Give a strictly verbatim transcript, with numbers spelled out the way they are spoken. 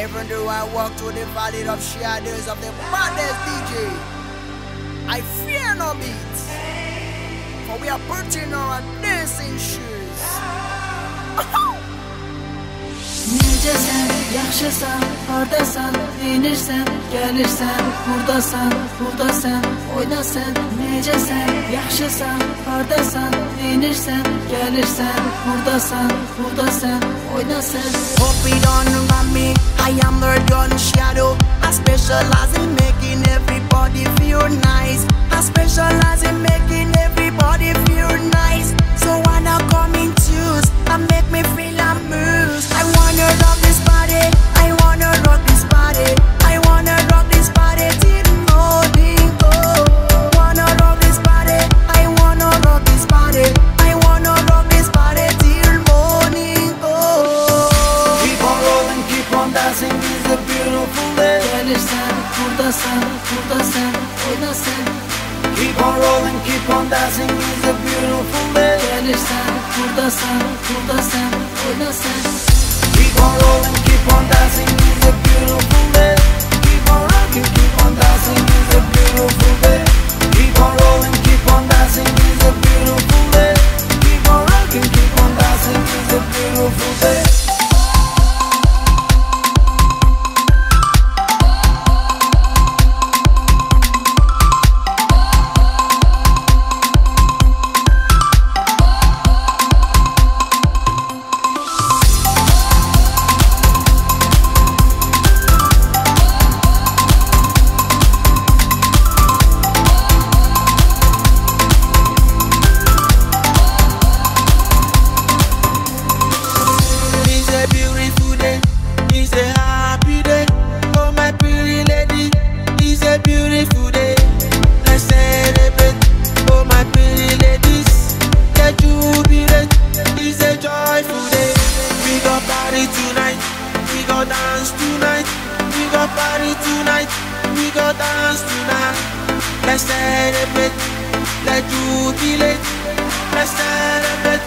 Even though I walk through the valley of shadows of the baddest D J, I fear no beat, for we are putting our dancing shoes. Necəsən, yaxşısan, hardasan, neynirsən, gəlirsən, burdasan, burdasan, oynasan. Necəsən, yaxşısan, hardasan, neynirsən, gəlirsən, burdasan, burdasan, oynasan. Hope it on about me, I am the gun shadow. I specialize in making everybody feel nice. I specialize in making everybody feel nice. So why not come in twos and make me feel amused? I wanna rock this body, I wanna rock this body, I wanna rock this body till morning. Oh, wanna rock this body, I wanna rock this body, I wanna rock this body till morning. Oh, keep on rolling, keep on dancing, it's a beautiful day. Gəlirsən, burdasan, burdasan, oynasan. keep on rolling, keep on dancing, it's a beautiful day. Gəlirsən, burdasan, burdasan, oynasan. Keep on rolling, keep on dancing, it's a beautiful day. Keep on rocking, keep on dancing, it's a beautiful day. Keep on rolling, keep on dancing, it's a beautiful day. Keep on rocking, keep on dancing, it's a beautiful day. Tonight, we go dance tonight. We go party tonight. We go dance tonight. Let's celebrate, let's jubilate. Let's celebrate,